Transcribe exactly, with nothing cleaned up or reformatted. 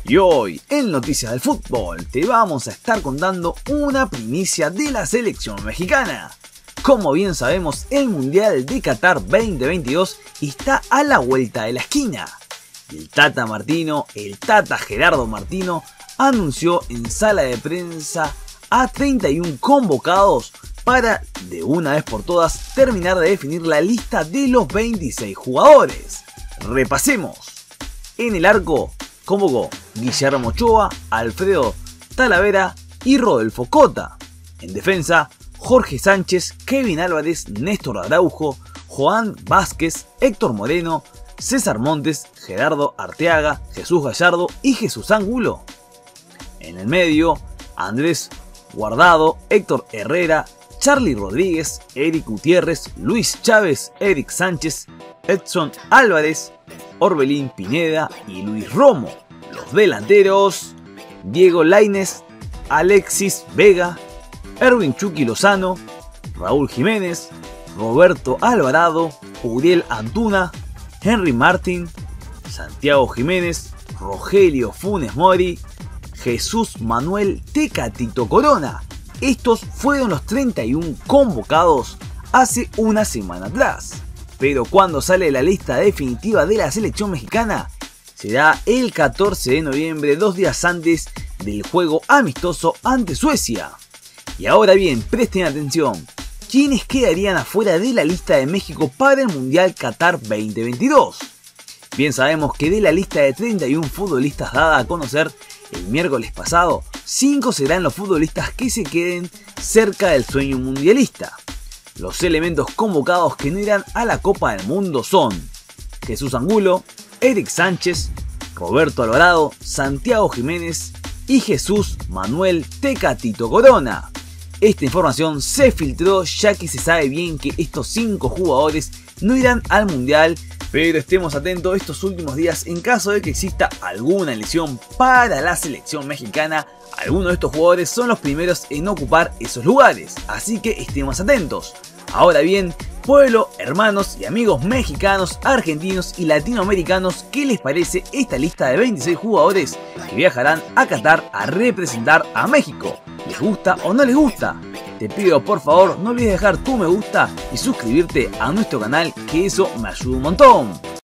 Y hoy, en Noticias del Fútbol, te vamos a estar contando una primicia de la selección mexicana. Como bien sabemos, el Mundial de Qatar veinte veintidós está a la vuelta de la esquina. El Tata Martino, el Tata Gerardo Martino, anunció en sala de prensa a treinta y uno convocados para, de una vez por todas, terminar de definir la lista de los veintiséis jugadores. Repasemos. En el arco, convocó Guillermo Ochoa, Alfredo Talavera y Rodolfo Cota. En defensa, Jorge Sánchez, Kevin Álvarez, Néstor Araujo, Joan Vázquez, Héctor Moreno, César Montes, Gerardo Arteaga, Jesús Gallardo y Jesús Angulo. En el medio, Andrés Guardado, Héctor Herrera, Charly Rodríguez, Eric Gutiérrez, Luis Chávez, Eric Sánchez, Edson Álvarez, Orbelín Pineda y Luis Romo. Los delanteros, Diego Lainez, Alexis Vega, Erwin Chucky Lozano, Raúl Jiménez, Roberto Alvarado, Uriel Antuna, Henry Martin, Santiago Jiménez, Rogelio Funes Mori, Jesús Manuel Tecatito Corona. Estos fueron los treinta y uno convocados hace una semana atrás. Pero cuando sale la lista definitiva de la selección mexicana, será el catorce de noviembre, dos días antes del juego amistoso ante Suecia. Y ahora bien, presten atención, ¿quiénes quedarían afuera de la lista de México para el Mundial Qatar veinte veintidós? Bien sabemos que de la lista de treinta y uno futbolistas dada a conocer el miércoles pasado, cinco serán los futbolistas que se queden cerca del sueño mundialista. Los elementos convocados que no irán a la Copa del Mundo son Jesús Angulo, Eric Sánchez, Roberto Alvarado, Santiago Jiménez y Jesús Manuel Tecatito Corona. Esta información se filtró ya que se sabe bien que estos cinco jugadores no irán al Mundial, pero estemos atentos estos últimos días en caso de que exista alguna lesión para la selección mexicana. Algunos de estos jugadores son los primeros en ocupar esos lugares, así que estemos atentos. Ahora bien, pueblo, hermanos y amigos mexicanos, argentinos y latinoamericanos, ¿qué les parece esta lista de veintiséis jugadores que viajarán a Qatar a representar a México? ¿Les gusta o no les gusta? Te pido por favor no olvides dejar tu me gusta y suscribirte a nuestro canal, que eso me ayuda un montón.